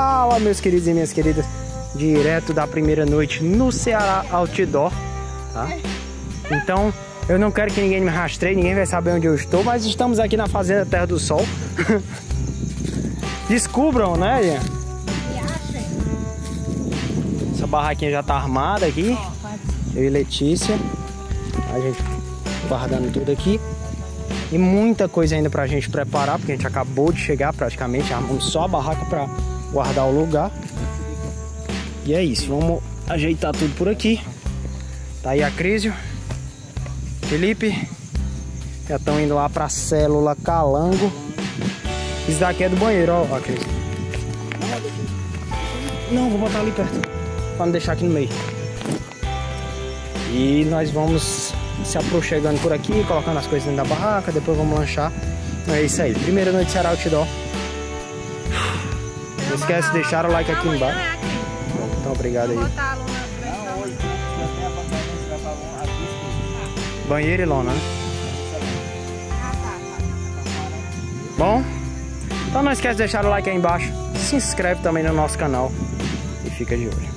Fala, meus queridos e minhas queridas, direto da primeira noite no Ceará Outdoor, tá? Então, eu não quero que ninguém me rastreie, ninguém vai saber onde eu estou, mas estamos aqui na Fazenda Terra do Sol. Descubram, né, Ian? Essa barraquinha já tá armada aqui. Eu e Letícia. A gente guardando tudo aqui. E muita coisa ainda pra gente preparar, porque a gente acabou de chegar praticamente. Armamos só a barraca pra guardar o lugar. E é isso, vamos ajeitar tudo por aqui. Tá aí a Crísio, Felipe. Já estão indo lá pra Célula Calango. Isso daqui é do banheiro, ó, Crísio. Não, vou botar ali perto, pra não deixar aqui no meio. E nós vamos se aproximando por aqui, colocando as coisas dentro da barraca, depois vamos lanchar. É isso aí, primeira noite de Ceará Outdoor. Não esquece de deixar o like aqui embaixo. Então, obrigado aí. Banheiro e lona, né? Bom, então não esquece de deixar o like aí embaixo. Se inscreve também no nosso canal e fica de olho.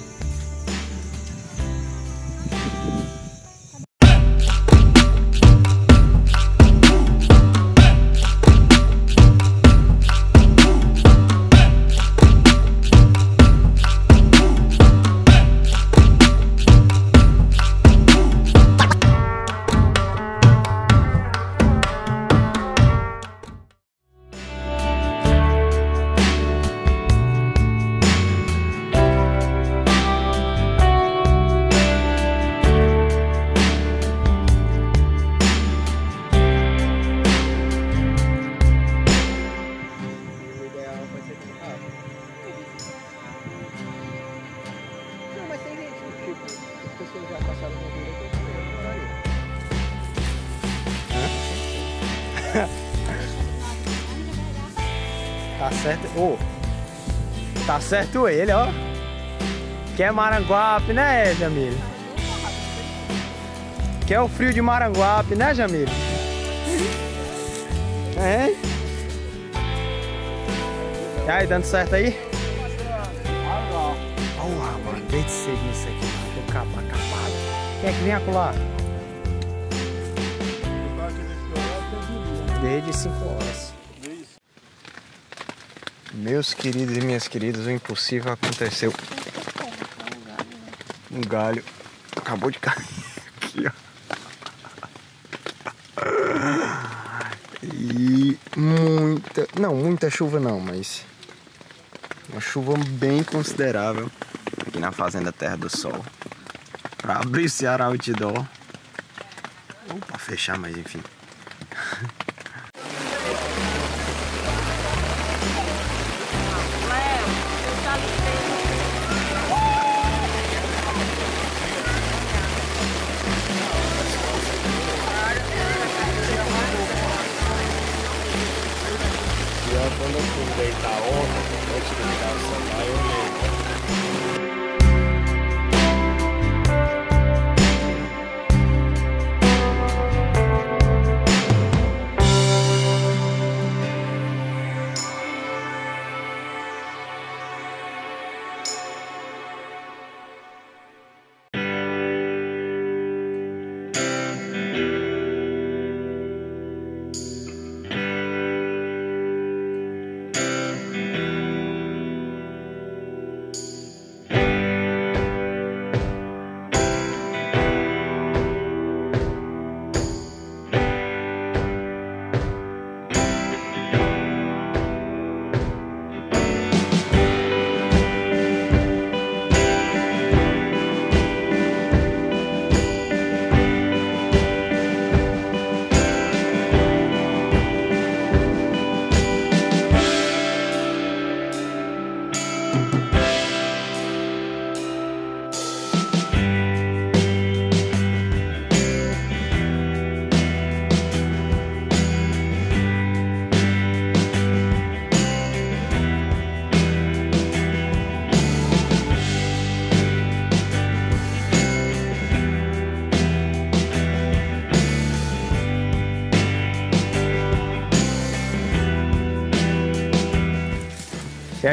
Tá certo, tá certo ele, ó. Que é Maranguape, né, Jamile? Que é o frio de Maranguape, né, Jamile? É? E aí, dando certo aí? Olha, mano, desde cedo isso aqui, mano. Tô acabado. Quem é que vem acolá? Desde 5 horas. Meus queridos e minhas queridas, o impossível aconteceu. Um galho acabou de cair aqui, ó. E muita chuva não, mas uma chuva bem considerável aqui na Fazenda Terra do Sol. Pra abrir o Ceará Outdoor. Ou pra fechar, mas enfim. Quando eu fui deitar ontem, antes de ligar o celular, eu olhei.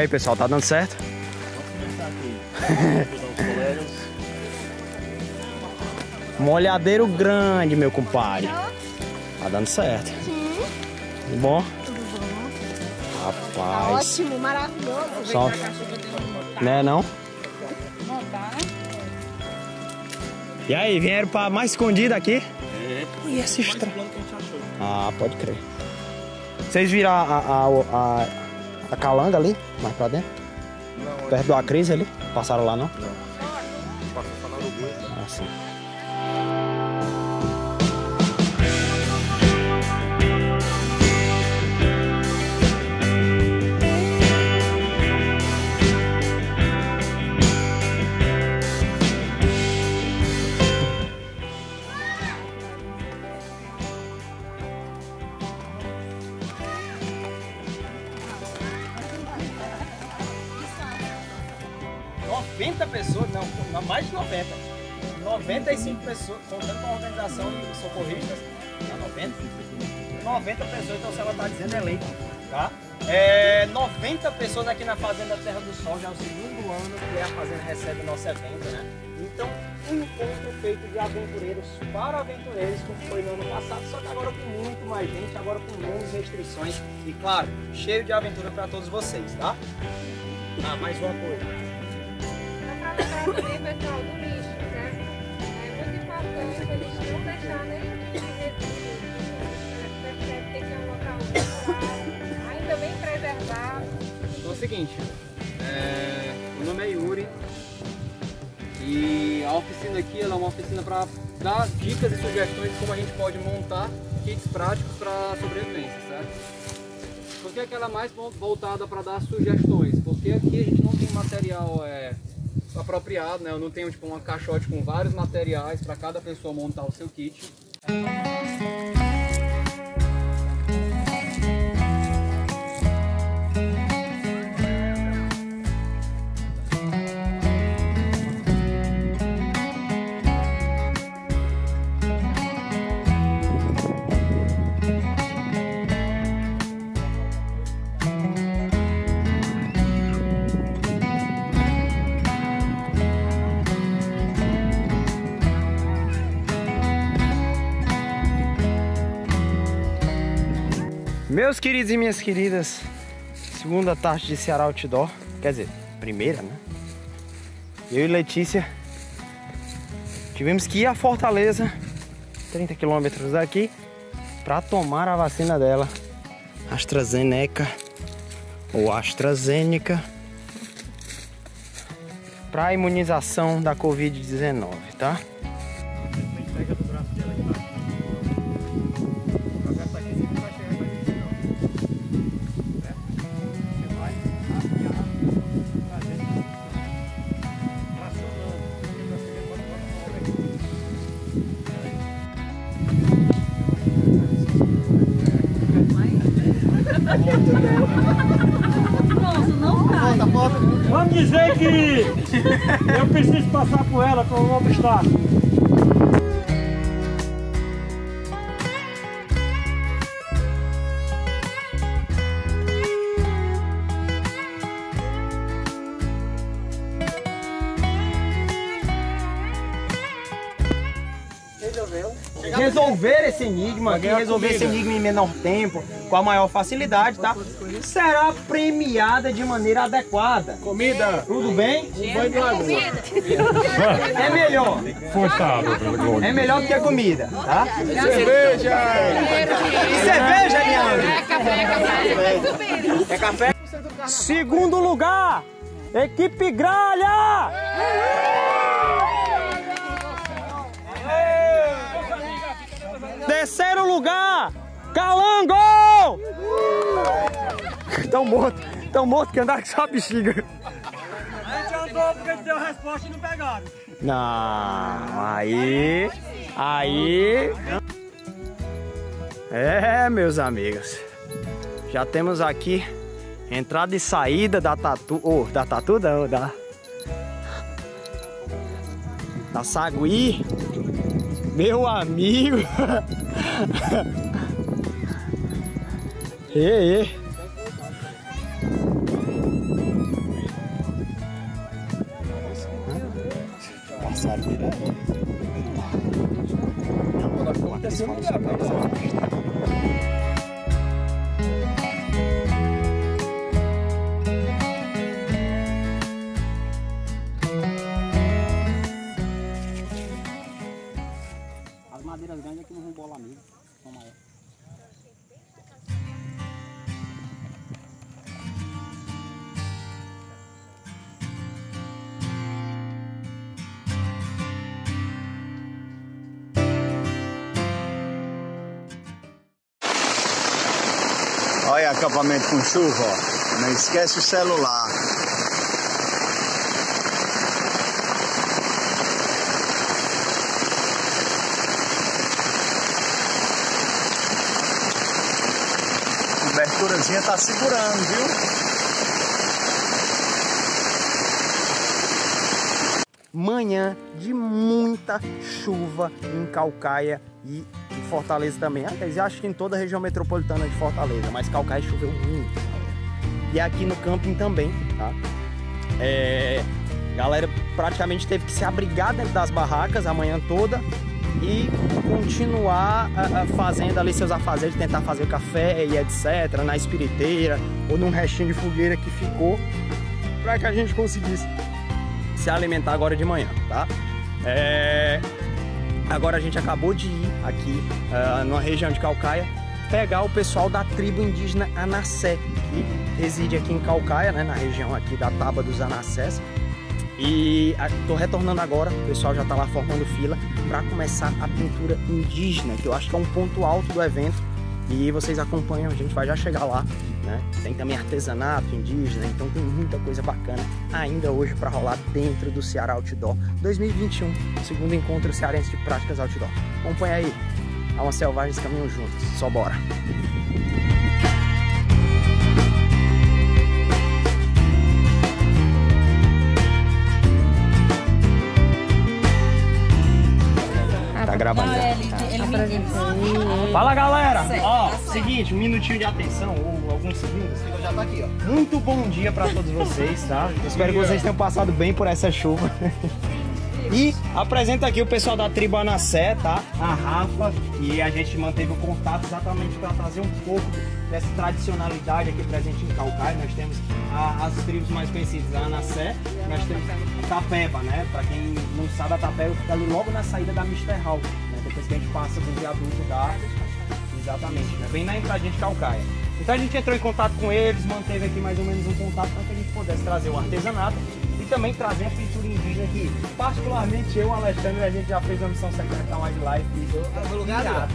aí, pessoal, tá dando certo? Molhadeiro grande, meu compadre. Tá dando certo. Tudo bom? Tudo bom. Rapaz. Tá ótimo, maravilhoso. Só... Né, não? E aí, vieram pra mais escondida aqui? E essa estrada? Ah, pode crer. Vocês viram a calanga ali, mais pra dentro? Não. Perto do Acris ali? Passaram lá, não? Não. Passou só na Uruguai. Ah, sim. Pessoas, não, mais de 90. 95 pessoas, contando com a organização de socorristas, 90 pessoas, então se ela está dizendo é lei, tá? 90 pessoas aqui na Fazenda Terra do Sol, já é o segundo ano que a Fazenda recebe o nosso evento, né? Então, um encontro feito de aventureiros para aventureiros, como foi no ano passado, só que agora com muito mais gente, agora com menos restrições e, claro, cheio de aventura para todos vocês, tá? Ah, mais uma coisa. Também, pessoal, do lixo, certo? É muito importante eles não deixar nenhum tipo de resíduo. Tem que ter um local natural, ainda bem preservado. Então é o seguinte, meu nome é Yuri e a oficina aqui ela é uma oficina para dar dicas e sugestões de como a gente pode montar kits práticos para sobrevivência, certo? Por que ela é mais voltada para dar sugestões? Porque aqui a gente não tem material apropriado, né? Eu não tenho tipo uma caixote com vários materiais para cada pessoa montar o seu kit. Meus queridos e minhas queridas, segunda tarde de Ceará Outdoor, quer dizer, primeira, né? Eu e Letícia tivemos que ir a Fortaleza, 30 quilômetros daqui, para tomar a vacina dela, AstraZeneca ou AstraZeneca, para imunização da Covid-19, tá? Vamos dizer que eu preciso passar por ela com um obstáculo. Resolver esse enigma aqui, resolver esse enigma em menor tempo, com a maior facilidade, tá? Será premiada de maneira adequada. Comida! Tudo bem? Um banho de lagoa. É melhor. É melhor do que a comida, tá? Cerveja! E cerveja, Leandro? É café? Segundo lugar, equipe Gralha! Terceiro lugar, Calango! Tão morto que andar com sua bexiga. A gente andou porque deu a resposta e não pegaram. Não, aí. Meus amigos. Já temos aqui entrada e saída da Tatu. Da Tatu não, da Sagui. Meu amigo. aniversário dele. As madeiras grandes aqui não vão bolar mesmo, são maiores. Olha acampamento com chuva, ó. Não esquece o celular. A coberturazinha tá segurando, viu? Manhã de muita chuva em Caucaia e em Fortaleza também. Aliás, acho que em toda a região metropolitana de Fortaleza, mas Caucaia choveu muito. E aqui no camping também, tá? Galera praticamente teve que se abrigar dentro das barracas a manhã toda e continuar fazendo ali seus afazeres, tentar fazer café e etc, na espiriteira ou num restinho de fogueira que ficou, para que a gente conseguisse se alimentar agora de manhã, tá? Agora a gente acabou de ir aqui numa região de Caucaia pegar o pessoal da tribo indígena Anassé, que reside aqui em Caucaia, né, na região aqui da Taba dos Anassés. E tô retornando agora, o pessoal já tá lá formando fila para começar a pintura indígena, que eu acho que é um ponto alto do evento. E vocês acompanham, a gente vai já chegar lá, né? Tem também artesanato indígena, então tem muita coisa bacana ainda hoje para rolar dentro do Ceará Outdoor 2021, segundo encontro cearense de práticas outdoor. Acompanha aí, Almas Selvagens caminham juntas, só bora! Tá gravando. Fala, galera! Ó, seguinte, um minutinho de atenção, ou alguns segundos. Já tá aqui, ó. Muito bom dia pra todos vocês, tá? Espero que vocês tenham passado bem por essa chuva. E apresento aqui o pessoal da tribo Anassé, tá? A Rafa, e a gente manteve o contato exatamente para trazer um pouco dessa tradicionalidade aqui presente em Caucaia. Nós temos as tribos mais conhecidas, a Anassé, nós temos a Tapeba, né? Para quem não sabe, a Tapeba fica ali logo na saída da Mr. Hall, né? Depois que a gente passa do viaduto da... Exatamente, né? Bem na entradinha de Caucaia. Então a gente entrou em contato com eles, manteve aqui mais ou menos um contato para que a gente pudesse trazer o artesanato e também trazer a pintura indígena aqui. Particularmente eu, Alexandre, a gente já fez uma missão secreta Wildlife e no lugar irado.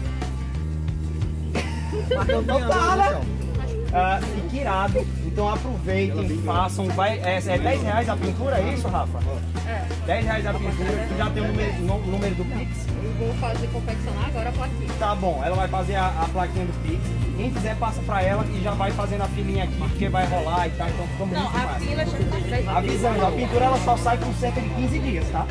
Fique irado, então aproveitem, façam, é 10 reais a pintura, é isso, Rafa? É. 10 reais a pintura, tu já tem o número do Pix? Eu vou fazer confeccionar agora a plaquinha. Tá bom, ela vai fazer a plaquinha do Pix. Quem quiser passa pra ela e já vai fazendo a filinha aqui, porque vai rolar e tal, então ficou muito massa. Não, a fila já tá avisando, a pintura ela só sai com cerca de 15 dias, tá?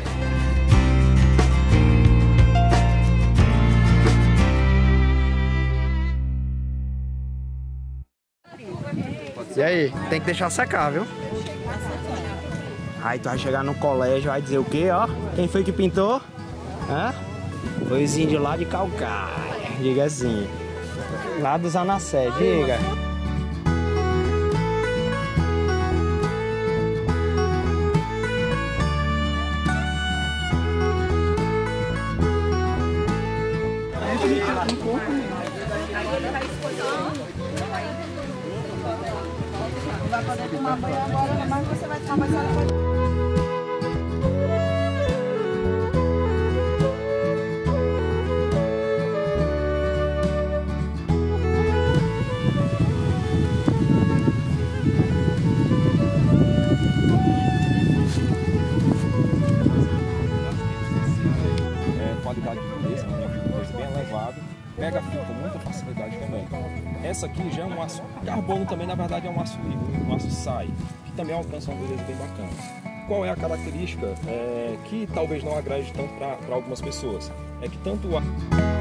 E aí, tem que deixar secar, viu? Aí tu vai chegar no colégio, vai dizer o quê, ó? Quem foi que pintou? Hã? Foi os índios lá de Caucaia, diga assim. Lá dos Anassé, diga. Vai poder tomar banho agora, mas você vai tomar banho. Qualidade de beleza, um preço bem elevado, pega fio com muita facilidade também. Essa aqui já é um aço carbono também, na verdade é um aço livre, um aço sai, que também alcança uma beleza bem bacana. Qual é a característica que talvez não agrade tanto para algumas pessoas? É que tanto o